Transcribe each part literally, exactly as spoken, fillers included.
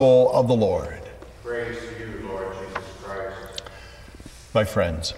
gospel of the Lord. Praise to you, Lord Jesus Christ. My friends,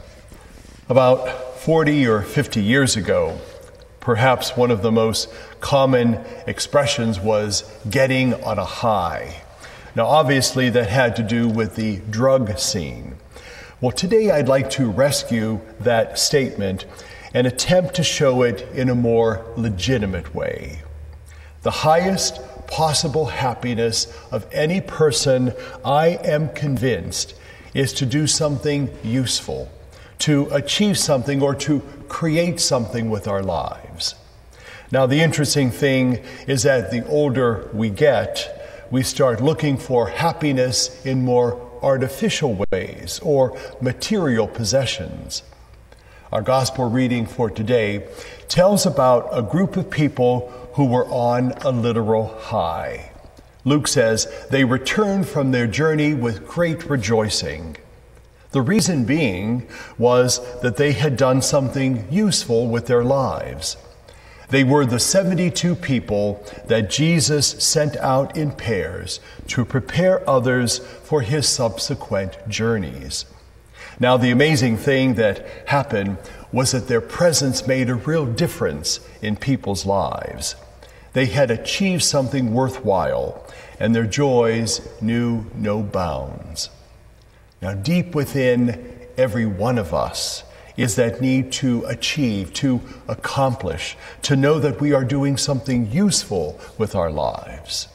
about forty or fifty years ago, perhaps one of the most common expressions was getting on a high. Now, obviously, that had to do with the drug scene. Well, today I'd like to rescue that statement and attempt to show it in a more legitimate way. The highest possible happiness of any person, I am convinced, is to do something useful, to achieve something or to create something with our lives. Now, the interesting thing is that the older we get, we start looking for happiness in more artificial ways or material possessions. Our gospel reading for today tells about a group of people who were on a literal high. Luke says they returned from their journey with great rejoicing. The reason being was that they had done something useful with their lives. They were the seventy-two people that Jesus sent out in pairs to prepare others for his subsequent journeys. Now, the amazing thing that happened was that their presence made a real difference in people's lives. They had achieved something worthwhile, and their joys knew no bounds. Now, deep within every one of us is that need to achieve, to accomplish, to know that we are doing something useful with our lives.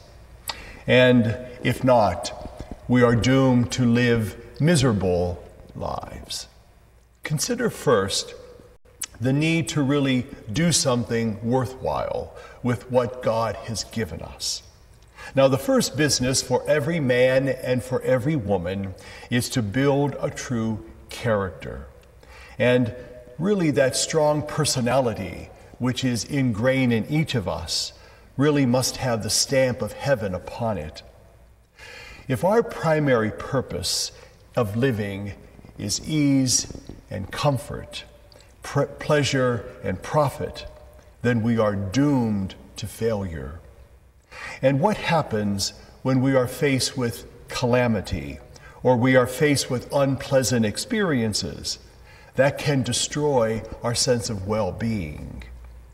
And if not, we are doomed to live miserable lives. Consider first the need to really do something worthwhile with what God has given us. Now, the first business for every man and for every woman is to build a true character. And really that strong personality, which is ingrained in each of us, really must have the stamp of heaven upon it. If our primary purpose of living is ease and comfort, pr- pleasure and profit, then we are doomed to failure. And what happens when we are faced with calamity or we are faced with unpleasant experiences? That can destroy our sense of well-being.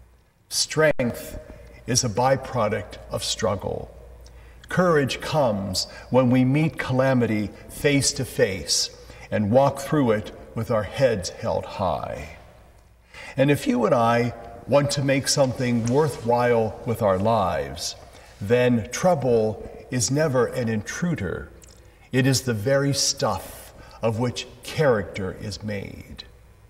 Strength is a byproduct of struggle. Courage comes when we meet calamity face to face and walk through it with our heads held high. And if you and I want to make something worthwhile with our lives, then trouble is never an intruder. It is the very stuff of which character is made.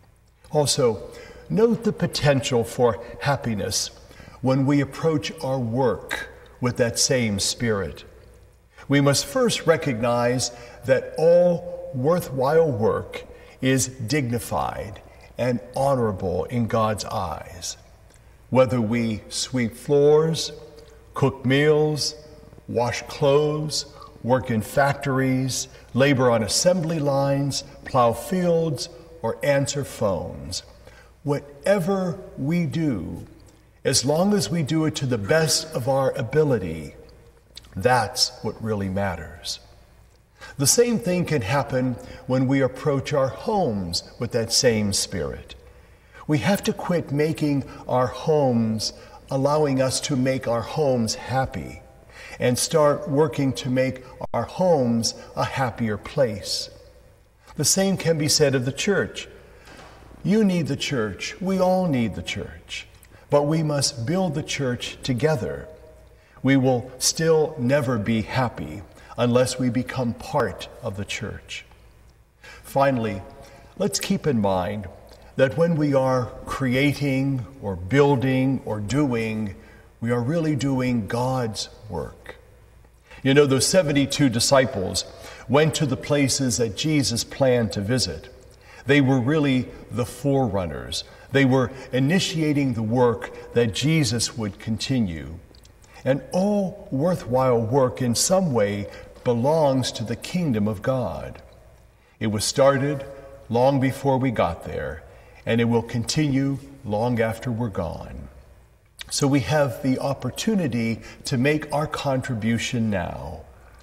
Also, note the potential for happiness when we approach our work with that same spirit. We must first recognize that all worthwhile work is dignified and honorable in God's eyes. Whether we sweep floors, cook meals, wash clothes, work in factories, labor on assembly lines, plow fields, or answer phones. Whatever we do, as long as we do it to the best of our ability, that's what really matters. The same thing can happen when we approach our homes with that same spirit. We have to quit making our homes, allowing us to make our homes happy, and start working to make our homes a happier place. The same can be said of the church. You need the church. We all need the church. But we must build the church together. We will still never be happy unless we become part of the church. Finally, let's keep in mind that when we are creating or building or doing, we are really doing God's work. You know, those seventy-two disciples went to the places that Jesus planned to visit. They were really the forerunners. They were initiating the work that Jesus would continue. And all worthwhile work in some way belongs to the kingdom of God. It was started long before we got there, and it will continue long after we're gone. So we have the opportunity to make our contribution now,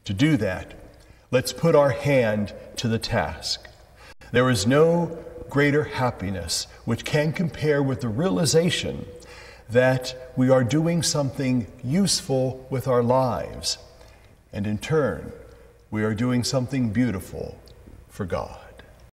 To do that, let's put our hand to the task. There is no greater happiness which can compare with the realization that we are doing something useful with our lives, and in turn, we are doing something beautiful for God.